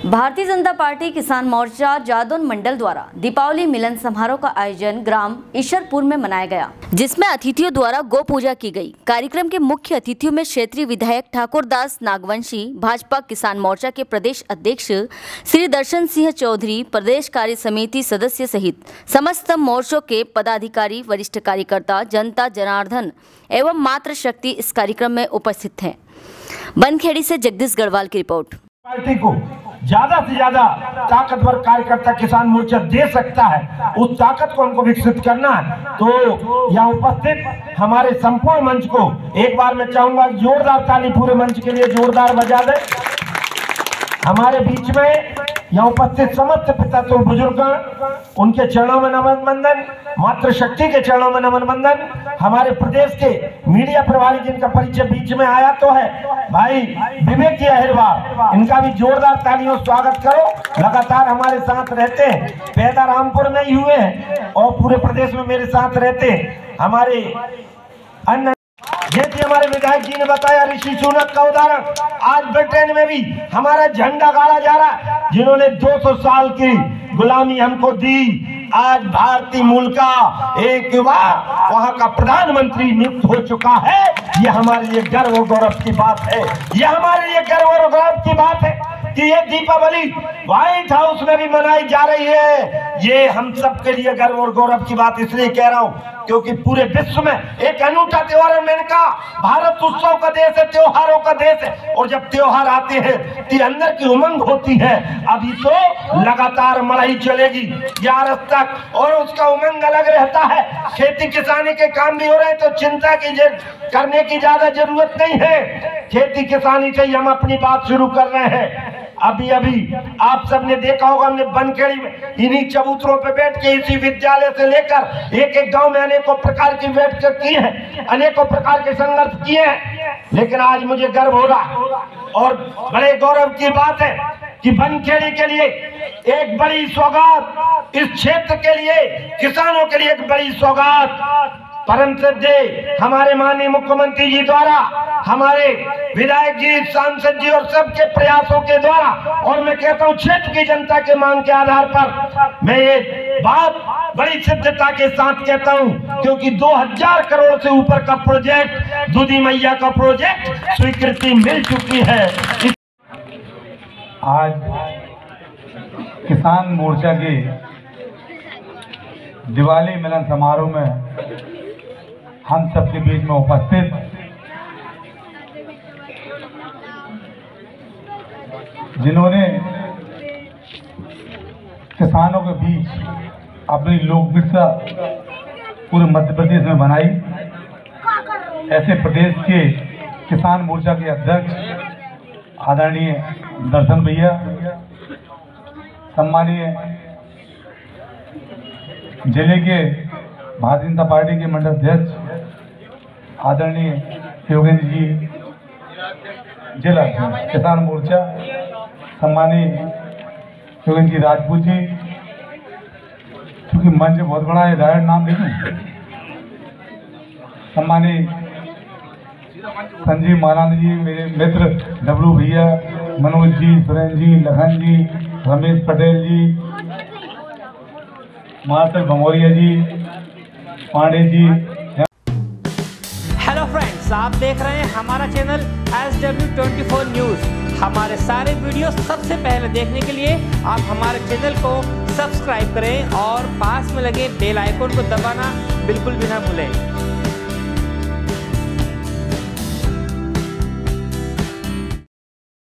Bharatiya Janata party किसान मोर्चा जादौन मंडल द्वारा दीपावली मिलन समारोह का आयोजन ग्राम ईश्वरपुर में मनाया गया, जिसमें अतिथियों द्वारा गौ पूजा की गई। कार्यक्रम के मुख्य अतिथियों में क्षेत्रीय विधायक ठाकुर दास नागवंशी, भाजपा किसान मोर्चा के प्रदेश अध्यक्ष श्री दर्शन सिंह चौधरी, प्रदेश कार्य समिति सदस्य सहित समस्त मोर्चों के पदाधिकारी, वरिष्ठ कार्यकर्ता, जनता जनार्दन एवं मातृशक्ति इस कार्यक्रम में उपस्थित हैं। बनखेड़ी से जगदीश गढ़वाल की रिपोर्ट। पार्टी को ज्यादा से ज्यादा ताकतवर कार्यकर्ता किसान मोर्चा दे सकता है, उस ताकत को हमको विकसित करना है। तो यहाँ उपस्थित हमारे संपूर्ण मंच को एक बार मैं चाहूंगा जोरदार ताली पूरे मंच के लिए जोरदार बजा दे। हमारे बीच में यहाँ उपस्थित समस्त पिता तो बुजुर्ग, उनके चरणों में नमन वंदन, मातृशक्ति के चरणों में नमन वंदन। हमारे प्रदेश के मीडिया प्रभारी जिनका परिचय बीच में आया तो है भाई विवेक जी अहिरवार, इनका भी जोरदार तालियों स्वागत करो। लगातार हमारे साथ रहते हैं, पैदा रामपुर में ही हुए हैं और पूरे प्रदेश में मेरे साथ रहते हैं। हमारे अन्य जैसे हमारे विधायक जी ने बताया, ऋषि सुनक का उदाहरण, आज ब्रिटेन में भी हमारा झंडा गाड़ा जा रहा है। जिन्होंने 200 साल की गुलामी हमको दी, आज भारतीय मूल का एक युवा वहां का प्रधानमंत्री नियुक्त हो चुका है। ये हमारे लिए गर्व और गौरव की बात है। ये हमारे लिए गर्व और गौरव की बात है कि ये दीपावली व्हाइट हाउस में भी मनाई जा रही है। ये हम सब के लिए गर्व और गौरव की बात इसलिए कह रहा हूँ क्योंकि पूरे विश्व में एक अनूठा त्योहार है। मैंने कहा भारत उत्सव का देश है, त्योहारों का देश है, और जब त्योहार आते हैं तो अंदर की उमंग होती है। अभी तो लगातार मड़ाई चलेगी 11 तक और उसका उमंग अलग रहता है। खेती किसानी के काम भी हो रहे हैं तो चिंता की करने की ज्यादा जरूरत नहीं है। खेती किसानी से ही हम अपनी बात शुरू कर रहे हैं। अभी आप सबने देखा होगा, हमने बनखेड़ी में इन्हीं चबूतरों पे बैठ के इसी विद्यालय से लेकर एक गांव में अनेकों प्रकार की बैठकें की हैं, अनेकों प्रकार के संघर्ष किए हैं। लेकिन आज मुझे गर्व हो रहा और बड़े गौरव की बात है कि बनखेड़ी के लिए एक बड़ी सौगात, इस क्षेत्र के लिए, किसानों के लिए एक बड़ी सौगात परम श्रद्धेय हमारे माननीय मुख्यमंत्री जी द्वारा, हमारे विधायक जी, सांसद जी और सबके प्रयासों के द्वारा, और मैं कहता हूं क्षेत्र की जनता के मांग के आधार पर मैं ये बात बड़ी सिद्धता के साथ कहता हूं क्योंकि 2000 करोड़ से ऊपर का प्रोजेक्ट, दूधी मैया का प्रोजेक्ट स्वीकृति मिल चुकी है। आज किसान मोर्चा के दिवाली मिलन समारोह में हम सबके बीच में उपस्थित जिन्होंने किसानों के बीच अपनी लोकप्रियता पूरे मध्य प्रदेश में बनाई, ऐसे प्रदेश के किसान मोर्चा के अध्यक्ष आदरणीय दर्शन भैया, सम्मानीय जिले के भारतीय जनता पार्टी के मंडल अध्यक्ष आदरणीय योगेंद्र जी, जिला किसान मोर्चा सम्मानीय योगेंद्र जी राजपूत जी, क्योंकि मंच बहुत बड़ा है, डायरेक्ट नाम देखूं, सम्मानीय संजीव महाराज जी, मेरे मित्र डब्लू भैया, Manoj ji, Surendra ji, Lakhan ji, Ramesh Patel ji, Marshal Bhamoria ji, Pandey ji. Hello friends, आप देख रहे हैं हमारा चैनल SW24 न्यूज़। हमारे सारे वीडियो सबसे पहले देखने के लिए आप हमारे चैनल को सब्सक्राइब करें और पास में लगे बेल आइकन को दबाना बिल्कुल भी ना भूलें।